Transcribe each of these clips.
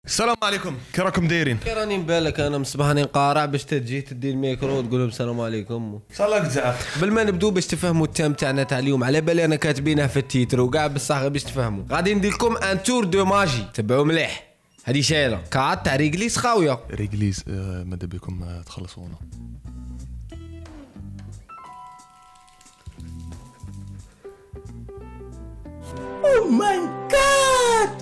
السلام عليكم، كي راكم دايرين؟ كي راني نبالك انا مصباحني نقارع باش تجي تدي الميكرو وتقول لهم السلام عليكم. ان شاء الله تزعف. قبل ما نبدو باش تفهموا التام تاعنا تاع اليوم، على بالي انا كاتبينه في التيتر وكاع بصح غير باش تفهموا. غادي ندير لكم ان تور دو ماجي، تبعوا مليح. هذه شايله كارت تاع ريغليس خاويه. ريغليس ماذا بكم تخلصونا. او ماي جاد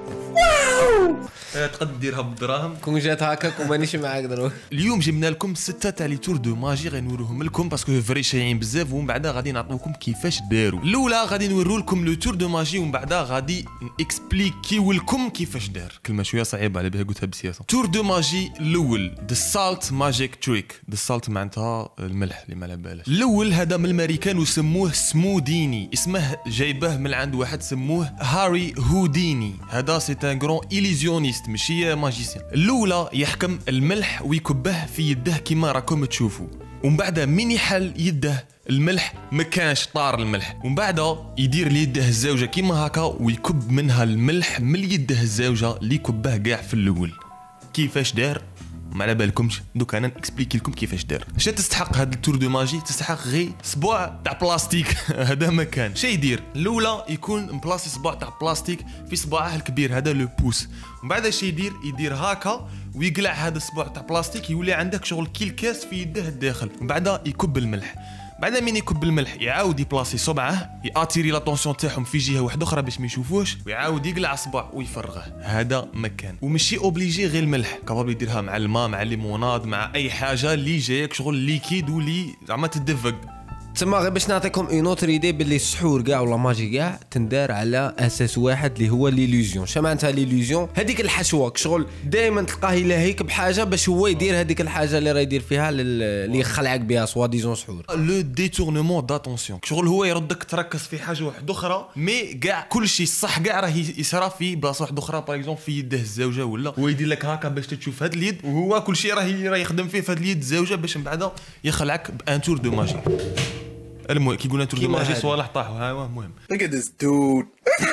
واو. تقدر ديرها بالدراهم كون جات هكاك ومانيش معاك دروك. اليوم جبنا لكم 6 تاع لي تور دو ماجي غنوريهم لكم باسكو فري شايعين بزاف، ومن بعدا غادي نعطيوكم كيفاش داروا. الاولى غادي نوريو لكم لو تور دو ماجي، ومن بعدا غادي نكسبليكيو لكم كيفاش دار. كلمه شويه صعيبه على بالها قلتها بسياسه. تور دو ماجي الاول ذا سالت ماجيك تريك. ذا سالت معناتها الملح اللي ما على بالش. الاول هذا من الامريكان وسموه سموديني، اسمه جايبه من عند واحد سموه هاري هوديني. هذا سي ان غران إليزيونيست ماشي ماجيسيان. الاولى يحكم الملح ويكبه في يده كيما راكم تشوفوا، ومن بعد من يحل يده الملح ما كانش طار الملح، ومن بعد يدير ليده الزوجه كيما هكا ويكب منها الملح من يده الزوجه اللي كبه كاع في الاول. كيفاش دار ما على بالكمش، دوك انا نكسبليكي لكم كيفاش دار. اش تستحق هذا التور دو ماجي؟ تستحق غير صباع تاع بلاستيك. هذا ما كان شي يدير. الاولى يكون مبلاصي صباع تاع بلاستيك في صباعه الكبير، هذا لو بوس، ومن بعد شي يدير هكا ويقلع هذا الصباع تاع بلاستيك، يولي عندك شغل كي الكاس في يده الداخل. ومن بعد يكب الملح، بعد من يكب الملح يعاود يبلاصي صبعه، ياتيري لاتونسيون تاعهم في جهه واحده اخرى باش ما يشوفوش، ويعاود يقلع صباع ويفرغه. هذا مكان. ومشي اوبليجي غير الملح، كابابل يديرها مع الماء مع الليموناد مع اي حاجه اللي جايك شغل ليكيد واللي زعما تدفق. تما غير باش نعطيكم اون اوتر ايدي باللي السحور كاع ولا ماجي كاع تندار على اساس واحد اللي هو ليلوزيون. شا معناتها ليلوزيون؟ هذيك الحشوه شغل دائما تلقاه يلهيك بحاجه باش هو يدير هذيك الحاجه اللي راه يدير فيها اللي يخلعك بها سوا ديزون سحور. لو ديتورنمون داتونسيون، شغل هو يردك تركز في حاجه واحده اخرى، مي كاع كل شيء الصح كاع راه يصرى في بلاصه واحده اخرى. باغ اكزومبل في يده الزوجه، ولا هو يدير لك هكا باش تشوف هاد اليد، وهو كل شيء راه يخدم فيه في هاد اليد الزوجه باش من بعد يخلعك بان تور دو ماجي. المهم كي قلنا تور دو ماجي صوالح طاحوا. ها هو المهم. Look at this dude.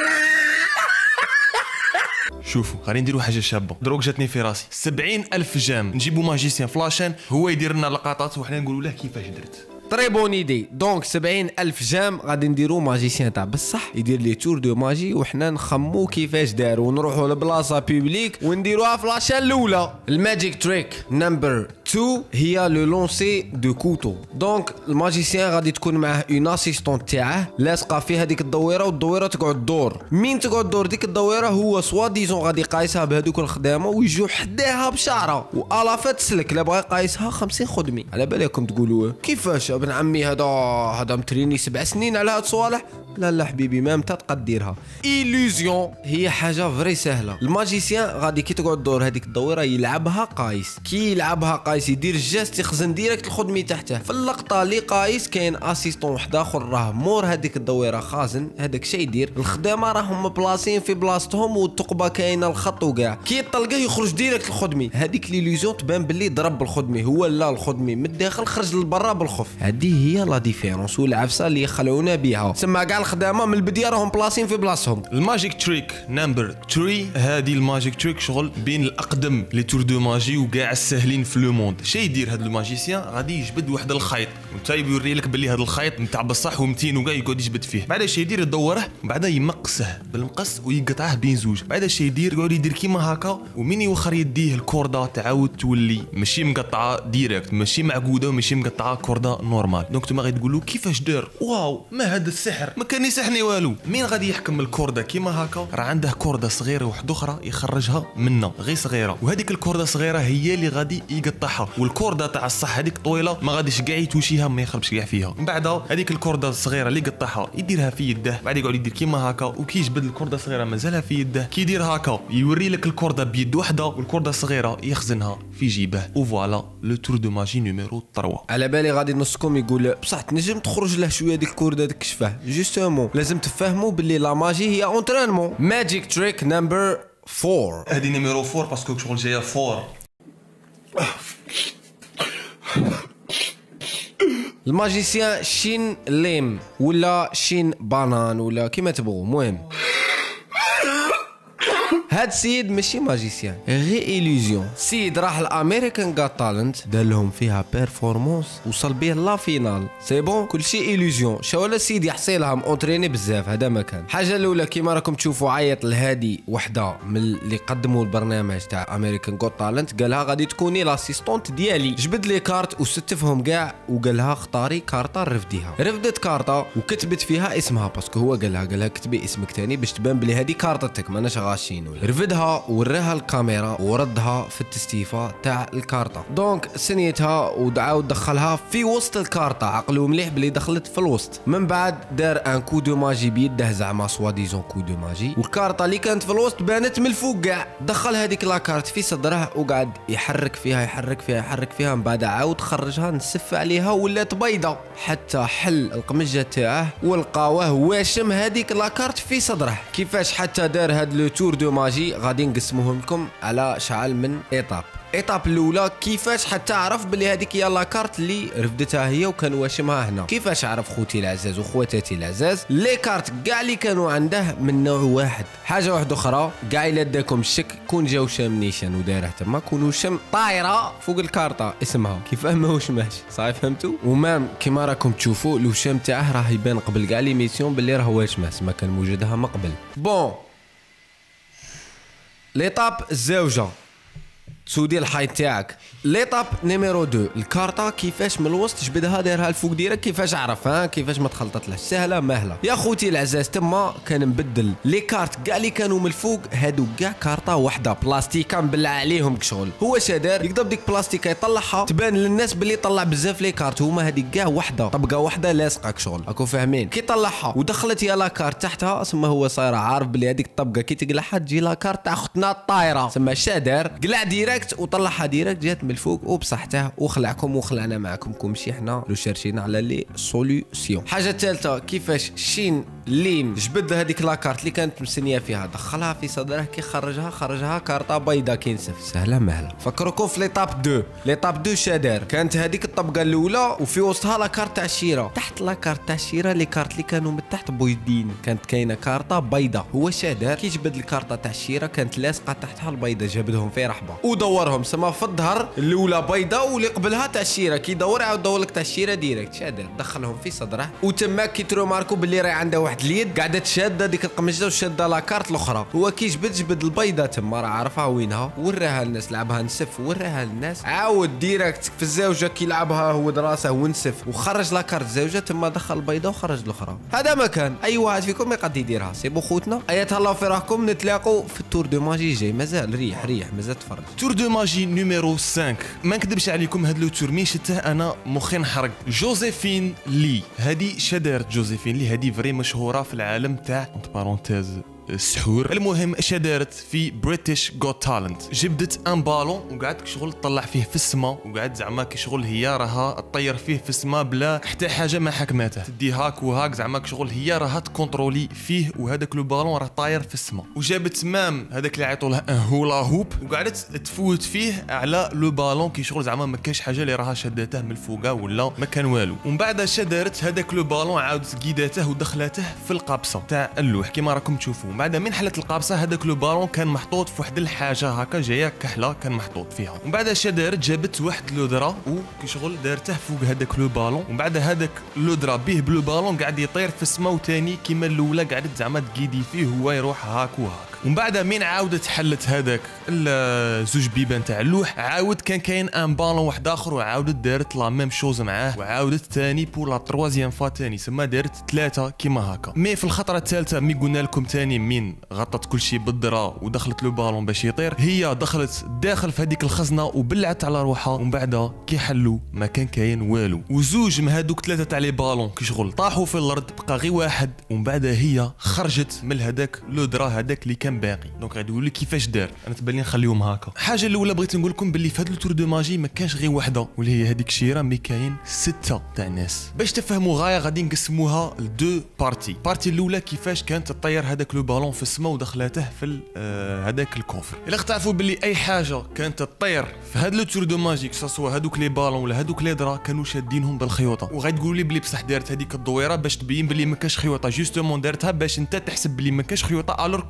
شوفوا غادي نديروا حاجه شابه دروك جاتني في راسي. 70,000 جام نجيبوا ماجيسيان فلاشان هو يدير لنا لقطات وحنا نقولوا له كيفاش درت. طري بون ايدي. دونك 70,000 جام غادي نديرو ماجيسيان تاع بصح يدير لي تور دو ماجي، وحنا نخمو كيفاش داروا، ونروحوا لبلاصه بوبليك ونديروها في لاشين الاولى. الماجيك تريك نمبر 2 هي لو لونسي دو كوتو. دونك الماجيسيان غادي تكون معاه اون اسيستونت تاعه لاصقه في هذيك الدويره، والدويره تقعد دور. مين تقعد دور ديك الدويره هو سوا ديزون غادي قايسها بهذوك الخدامه ويجوا حداها بشعره، والافا تسلك لا بغى قايسها 50 خدمي. على بالكم تقولوا كيفاش ابن عمي هذا متريني 7 سنين على هاد الصوالح؟ لا حبيبي ما انت تقدر ديرها. إيلوزيون هي حاجه فري سهله. الماجيسيان غادي كي تقعد دور هذيك الدويره يلعبها قايس، كي يلعبها قايس يدير جاست يخزن ديريكت الخدمي تحته. في اللقطه اللي قايس كاين اسيستون واحد اخر راه مور هذيك الدويره خازن، هذاك الشيء يدير. الخدامه راهم مبلاصين في بلاصتهم والثقبه كاينه الخط وكاع، كي يطلقه يخرج ديريكت الخدمي. هذيك ليلوزيون تبان باللي ضرب الخدمي، هو لا الخدمي من الداخل خرج للبرا بالخف. هذه هي لا ديفيرونس والعفسه اللي يخلعونا بها. سما كاع الخدامه من البدايه راهم بلاصين في بلاصتهم. الماجيك تريك نمبر 3 هذه الماجيك تريك شغل بين الاقدم لي تور دو ماجي وكاع الساهلين في لو موند. شي يدير هذا الماجيسيان غادي يجبد واحد الخيط، وانت يوري لك باللي هذا الخيط نتاع بصح ومتين وكاع يقعد يجبد فيه. بعد شي يدير يدوره، بعد يمقسه بالمقص ويقطعه بين زوج. بعد شي يدير يقعد يدير كيما هكا، ومن يوخر يديه الكوردا تعاود تولي ماشي مقطعه ديريكت، ماشي معقوده وماشي مقطعه كوردا نورمال. دونك نتوما غادي تقولوا كيفاش دار؟ واو ما هذا السحر، ما كان يسحني والو. مين غادي يحكم الكوردا كيما هكا؟ راه عنده كوردا صغيره واحده اخرى يخرجها منا غير صغيره، وهذيك الكوردا صغيره هي اللي غادي يقطعها. والكوردا تاع الصح هذيك طويله ما غاديش كاع يتوشيها، ما يخربش كاع فيها. من بعد هذيك الكوردا الصغيره اللي قطعها يديرها في يده، بعد يقعد يدير كيما هكا، وكي يجبد الكوردا الصغيره مازالها في يده، كي يدير هكا يوري لك الكوردا بيد وحده والكوردا الصغيره يخزنها في جيبه. وفوالا لو تور دو ماجي نيميرو 3. على بالي غادي نصكم يقول بصح تنجم تخرج له شويه ديك الكوردا ديك كشفه. جوستومون لازم تفهموا باللي لا ماجي هي اونترينمون. ماجيك تريك نمبر 4 هذه نيميرو 4 باسكو شغل جايه 4. الماجيسيان شين ليم ولا شين بانان ولا كيما تبغوا. المهم هاد السيد ماشي ماجيسيان، غير إليزيون. السيد راح الامريكان غات تالنت دار لهم فيها بيرفورمانس وصل بيه لا فينال. سي بون كلشي إليزيون. شاولا السيد يحصيلها مونطريني بزاف. هذا ما كان. الحاجه الاولى كيما راكم تشوفوا عيط لهادي وحده من اللي قدموا البرنامج تاع امريكان غوت تالنت، قالها غادي تكوني لاسيستونت ديالي. جبد لي كارت وستفهم كاع وقالها اختاري كارطه رفديها. رفدت كارطه وكتبت فيها اسمها باسكو هو قالها كتبي اسمك تاني باش تبان بلي هذه كارطتك ماناش غاشين. رفدها وراها الكاميرا وردها في التستيفه تاع الكارطه. دونك سنيتها ودعاود دخلها في وسط الكارطه. عقلوا مليح بلي دخلت في الوسط. من بعد دار ان كو دو ماجي بيده زعما سوا ديزون كو دو ماجي، والكارطه اللي كانت في الوسط بانت من الفوق كاع. دخل هذيك لاكارت في صدره وقعد يحرك فيها من بعد عاود خرجها نسف عليها ولات بيضه حتى حل القمجه تاعه ولقاوه واشم هذيك لاكارت في صدره. كيفاش حتى دار هاد لو تور دو ماجي غادي نقسموهم لكم على شعل من ايطاب. ايطاب الاولى كيفاش حتى عرف بلي هذيك هي لاكارت اللي رفدتها هي وكان واشمها هنا. كيفاش عرف خوتي العزاز وخواتاتي العزاز؟ لي كارت كاع اللي كانوا عنده من نوع واحد. حاجه واحده اخرى كاع الا داكم الشك كون جاو شام نيشان وداره تما كونوا شم طايره فوق الكارطه اسمها كيفاه ماهوش ماشي. صافي فهمتوا؟ ومام كيما راكم تشوفوا لو شام تاعه راه يبان قبل كاع لي ميسيون باللي راه واش ماس ما كان موجودها من قبل. بون ليطاب الزوجه تسودي الحيط تاعك. ليطاب نيميرو 2 الكارطه كيفاش من الوسط جبدها دايرها الفوق ديرك. كيفاش عرف؟ كيفاش ما تخلطتلهش؟ سهله ماهله يا خوتي العزاز. تما كان مبدل لي كارت كاع اللي كانوا من الفوق هادو كاع كارطه واحده بلاستيكا مبلع عليهم كشغل. هو شادر يقدر ديك بلاستيكا يطلعها تبان للناس باللي طلع بزاف لي كارت. هما هذيك كاع وحده طبقه وحده لاصقه كشغل. راكم فاهمين؟ كي طلعها ودخلت يا لا كارت تحتها سما هو صاير عارف بلي هذيك الطبقه كي تقلعها تجي لا كارت تاع اختنا الطايره. سما شادر قلع ديريكت وطلعها ديريكت جات من الفوق وبصحته وخلعكم وخلعنا معكم كومشي حنا لو شارشينا على لي سوليوشن. حاجه ثالثه كيفاش شين لين جبد هذيك لاكارت اللي كانت مسنيه فيها دخلها في صدره. كي خرجها كارطه بيضاء كينسف. سهله مهله. فكركم في ليطاب 2. ليطاب 2 شادر كانت هذيك الطبقه الاولى وفي وسطها لاكارت تاع الشيره. تحت لاكارت تاع الشيره لي كارت اللي كانوا من تحت بويدين كانت كاينه كارطه بيضاء. هو شادر كي جبد الكارطه تاع الشيره كانت لاصقه تحتها البيضاء جبدهم في رحبه ودورهم. سما في الظهر الاولى بيضاء واللي قبلها تاع الشيره. كي دور عاود دور لك تاع الشيره ديريكت. شادر دخلهم في صدره وتما كي تروماركو باللي راهي عنده واحد اليد قاعده تشاده ديك القمجه وشاده لاكارت الاخرى. هو كي جبد البيضه تما راه عارفها وينها وراها للناس. لعبها نسف وراها للناس. عاود ديريكت في الزوجه كي لعبها هو دراسه ونسف وخرج لاكارت الزوجه تما دخل البيضه وخرج الاخرى. هذا ما كان اي واحد فيكم يقد يديرها. سي بو خوتنا ايات الله في راحكم. نتلاقوا في التور دو ماجي جاي. مازال ريح مازال تفرج. تور دو ماجي نيميرو 5. ما نكذبش عليكم هاد لو تور مي شته انا مخي نحرق. جوزيفين لي هادي شدارت. جوزيفين لي هادي فري مشهوره في العالم تاع اونت بارونتيز السحور. المهم شدارت في بريتش غوت تالنت. جبدت ان بالون وقعدت شغل تطلع فيه في السماء وقعدت زعما كي شغل هي راها تطير فيه في السماء بلا حتى حاجه ما حكماتها. تدي هاك وهاك زعما شغل هي راها تكونترولي فيه وهذاك لو بالون راه طاير في السماء. وجابت مام هذاك اللي عيطوا له ان هولا هوب وقعدت تفوت فيه على لو بالون كي شغل زعما ما كانش حاجه اللي راها شداته من الفوقه ولا ما كان والو. ومن بعد شدارت هذاك لو بالون عاودت قيداته ودخلاته في القابصه تاع اللوح كيما راكم تشوفوا. بعد من حلت القابصه هذاك لو بالون كان محطوط في واحد الحاجه هكا جايه كحله كان محطوط فيها. ومن بعد شدارت جابت واحد لو درا وكي شغل دارته فوق هذاك لو بالون. ومن بعد هذاك لو درا به بلو بالون قاعد يطير في السماء وثاني كيما الاولى قعدت زعما تقيدي فيه هو يروح هاك وهاك. ومن بعد من عاودت حلت هذاك زوج بيبان تاع اللوح عاود كان كاين ان بالون واحد اخر وعاودت دارت لا ميم شوز معاه وعاودت ثاني بور لا تروازيام فوا ثاني سما دارت ثلاثه كيما هكا. مي في الخطره الثالثه مي قلنا لكم ثاني من غطت كل شيء بالدرا ودخلت لو بالون باش يطير هي دخلت داخل في هذيك الخزنه وبلعت على روحها. ومن بعد كي حلوا ما كان كاين والو وزوج من هذوك ثلاثه تاع لي بالون كي شغل طاحوا في الارض بقى غير واحد. ومن بعد هي خرجت من هذاك لو درا هذاك اللي كان باقي. دونك غادي يقول لك كيفاش دار. انا تبان لي نخليهم هكا. الحاجه الاولى بغيت نقول لكم باللي في هذا التور دو ماجي ما كانش غير وحده واللي هي هذيك شيره مي كاين 6 تاع ناس. باش تفهموا غايه غادي نقسموها لدو بارتي. بارتي الاولى كيفاش كانت تطير هذاك لو بالون في السماء ودخلاته في هذاك الكوفر. الا تعرفوا باللي اي حاجه كانت تطير في هذا لو تور دو ماجي سواء هذوك لي بالون ولا هذوك لي درا كانوا شادينهم بالخيوطه. وغادي تقولوا لي بلي بصح دارت هذيك الدويره باش تبين باللي ما كاش خيوطه. جوستومون دارتها باش انت تحسب باللي ما كاش خيوطه الور كو كاينه.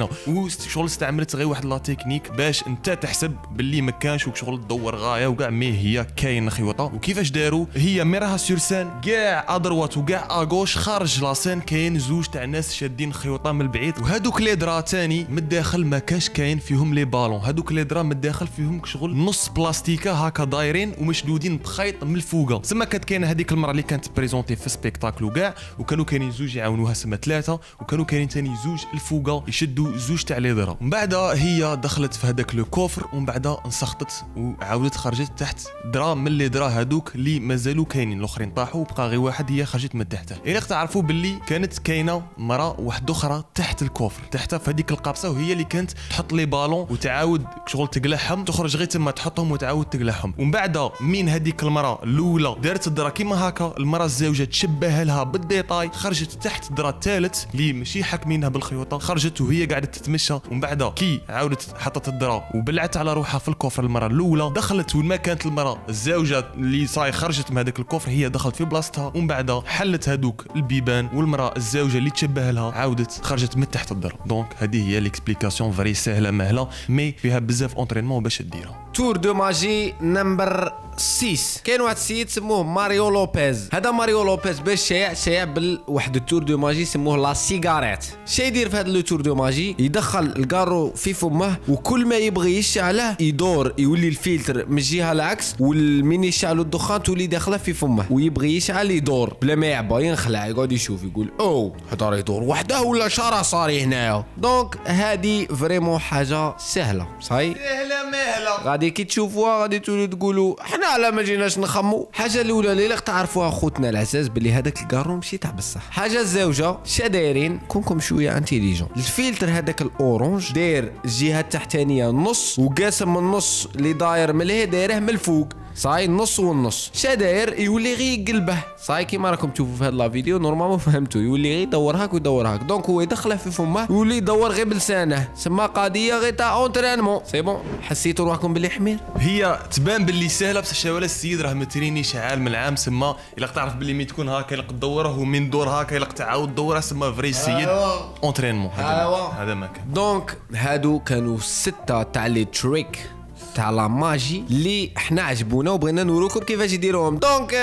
كاينه، وشغل استعملت غير واحد لا تكنيك باش انت تحسب باللي ما كانش وشغل تدور غايه وكاع مي هي كاين خيوطه. وكيفاش داروا هي ميراها سور سان كاع ادروات وكاع اغوش خارج لاسين كاين زوج تاع ناس شادين خيوطه من البعيد، وهذوك لي درا تاني من الداخل ما كاش كاين فيهم لي بالون، هذوك لي درا من الداخل فيهم شغل نص بلاستيكه هكا دايرين ومشدودين بخيط من الفوقه. سما كانت كاينه هذيك المره اللي كانت بريزونتي في سبيكتاكل وكاع، وكانوا كاينين زوج يعاونوها سما ثلاثه، وكانوا كاينين ثاني زوج الفوقه يشدوا زوج تاع لي درا. من بعد هي دخلت في هذاك لو كوفر ومن بعد انسخطت وعاودت خرجت تحت درا من لي درا هذوك اللي مازالوا كاينين، الاخرين طاحوا وبقى غير واحد هي خرجت من تحته. الا تعرفوا باللي كانت كاينه مرا واحده اخرى تحت الكوفر تحت في هذيك القابسه، وهي اللي كانت تحط لي بالون وتعاود شغل تقلعهم، تخرج غير تما تحطهم وتعاود تقلعهم. ومن بعد من هذيك المره الاولى دارت الدرا كيما هكا، المره الزوجه تشبه لها بالديتاي، خرجت تحت الدرا الثالث اللي ماشي حاكمينها بالخيوطه، خرجت وهي قاعده تتمشى. ومن بعد كي عاودت حطت الدرا وبلعت على روحها في الكوفر المره الاولى، دخلت وين ما كانت المره الزوجه اللي صاي خرجت من هذاك الكوفر هي دخلت في بلاصتها، ومن بعد حلت هذوك البيبان والمراه الزوجه اللي تشبه لها عاودت خرجت من تحت الدرا. دونك هذه هي ليكسبليكاسيون فري سهله مهله مي فيها بزاف اونترينمون باش ديرها. تور دو ماجي نمبر 6. كاين واحد السيد سموه ماريو لوبيز. هذا ماريو لوبيز باش شايع بالواحد التور دو ماجي سموه لا سيجاريت. شي يدير في هذا لو تور دو ماجي؟ يدخل الكارو في فمه وكل ما يبغي يشعله يدور، يولي الفلتر من الجهه العكس، والمين يشعلوا الدخان تولي داخله في فمه، ويبغي يشعل يدور بلا ما يعبى ينخلع، يقعد يشوف يقول او هذا يدور وحده ولا شرا صاري هنايا. دونك هذه فريمون حاجه سهله صاي سهله مهله، غادي كي تشوفوها غادي تولوا تقولوا حنا على ما جيناش نخمو. حاجه الاولى اللي تعرفوها خوتنا العزاز باللي هذاك الكارو ماشي تاع بصح. حاجه الزوجه شاديرين كونكم شويه انتيليجون، الفلتر هذاك الاورانج داير الجهه التحتانيه نص، وقاسم النص اللي داير من الهي دايره من الفوق صاي نص والنص. شادير يولي غير يقلبه صاي كيما راكم تشوفوا في هذا لا فيديو نورمالمون فهمتوا، يولي غير يدور هاك ويدور هاك. دونك هو يدخله في فمه يولي يدور غير بلسانه، سما قضيه غير تاع اونترينمون. سي بون حسيتوا روحكم باللي حمير؟ هي تبان باللي سهله بصح شاوله السيد راه متريني شعال من العام، سما الا تعرف باللي مي تكون هاكا يلق تدوره ومن دور هاكا يلق تعاود تدوره، سما فري السيد اونترينمون. هذا ما كان. دونك هادو كانوا 6 تاع لي تريك تاع لا ماجي اللي احنا عجبونا وبغينا نوروكم كيفاش يديروهم. دونك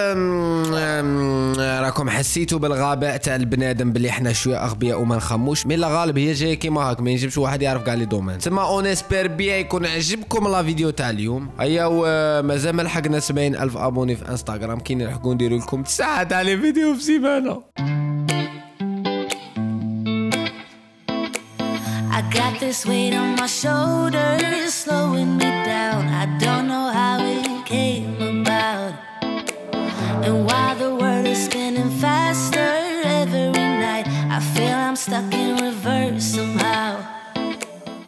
راكم حسيتوا بالغباء تاع البنادم باللي احنا شويه اغبياء وما نخموش، مي لا غالب هي جايه كيما هاك، ما ينجمش واحد يعرف كاع لي دومين. تسمى اون اسبير بيان يكون عجبكم لا فيديو تاع اليوم. هيا مازال ما لحقنا 70,000 ابوني في انستغرام، كي نلحقوا نديروا لكم 9 تاع لي فيديو في سيمانه. I got this weight on my shoulders, slowing me down. I don't know how it came about. And while the world is spinning faster every night, I feel I'm stuck in